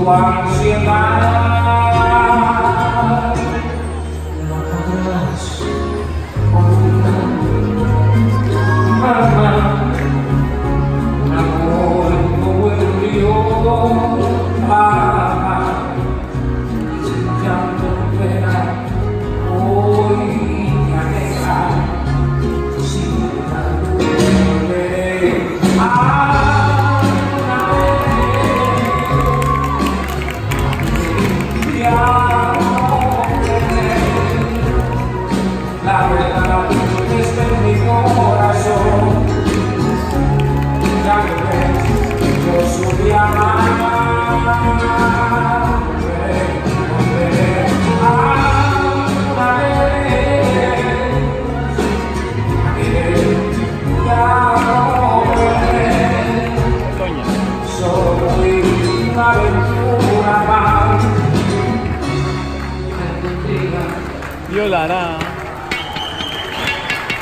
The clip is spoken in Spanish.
ansiedad no podrás olvidar. Mamá, un amor no volvió a amar, sin llanto volverá hoy a dejar, sin llanto volveré a la verdad está en mi corazón. Ya lo ves, yo subí a amar. Volveré a soy una aventura más. Violará.